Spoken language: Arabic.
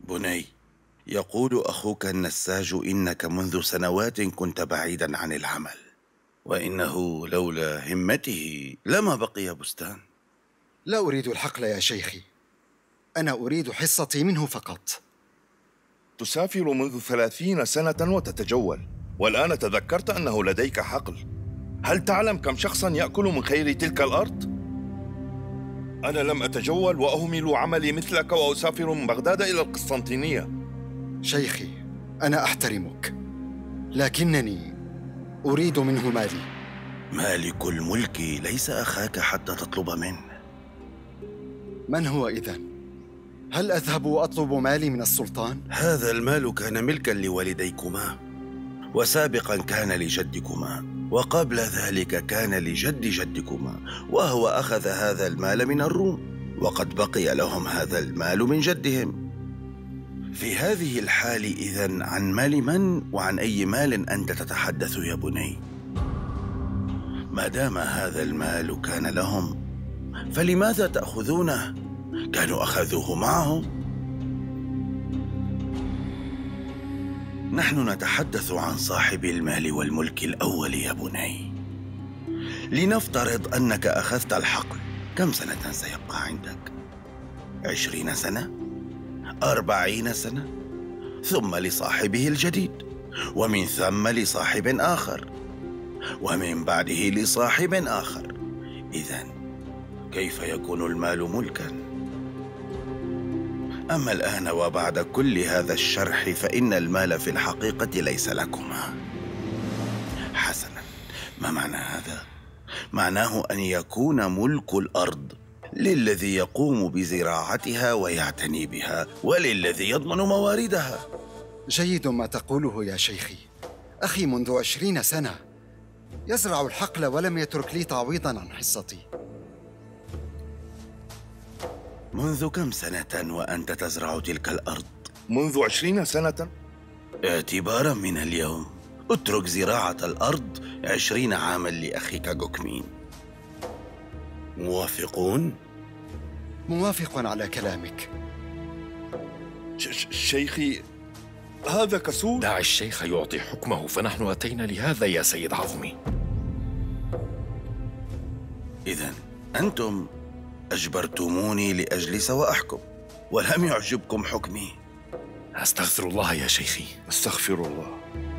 بني، يقول أخوك النساج إنك منذ سنوات كنت بعيدا عن العمل، وإنه لولا همته لما بقي بستان. لا أريد الحقل يا شيخي، أنا أريد حصتي منه فقط. تسافر منذ 30 سنة وتتجول، والآن تذكرت أنه لديك حقل. هل تعلم كم شخصا يأكل من خير تلك الأرض؟ أنا لم أتجول وأهمل عملي مثلك وأسافر من بغداد إلى القسطنطينية. شيخي، أنا أحترمك، لكنني أريد منه مالي. مالك الملك ليس أخاك حتى تطلب منه. من هو إذن؟ هل أذهب وأطلب مالي من السلطان؟ هذا المال كان ملكا لوالديكما، وسابقا كان لجدكما، وقبل ذلك كان لجد جدكما، وهو أخذ هذا المال من الروم، وقد بقي لهم هذا المال من جدهم. في هذه الحال إذن عن مال من وعن أي مال أنت تتحدث يا بني؟ ما دام هذا المال كان لهم فلماذا تأخذونه؟ كانوا أخذوه معهم. نحن نتحدث عن صاحب المال والملك الأول يا بني. لنفترض أنك أخذت الحقل، كم سنة سيبقى عندك؟ 20 سنة؟ 40 سنة؟ ثم لصاحبه الجديد، ومن ثم لصاحب آخر، ومن بعده لصاحب آخر. إذن كيف يكون المال ملكاً؟ أما الآن وبعد كل هذا الشرح فإن المال في الحقيقة ليس لكما. حسناً، ما معنى هذا؟ معناه أن يكون ملك الأرض للذي يقوم بزراعتها ويعتني بها، وللذي يضمن مواردها. جيد ما تقوله يا شيخي. أخي منذ 20 سنة يزرع الحقل ولم يترك لي تعويضاً عن حصتي. منذ كم سنة وأنت تزرع تلك الأرض؟ منذ 20 سنة. اعتباراً من اليوم اترك زراعة الأرض 20 عاماً لأخيك جوكمين. موافقون؟ موافق على كلامك. شيخي، هذا كسول. دع الشيخ يعطي حكمه، فنحن أتينا لهذا يا سيد عظمي. إذن أنتم أجبرتموني لأجلس وأحكم، ولم يعجبكم حكمي. أستغفر الله يا شيخي. أستغفر الله.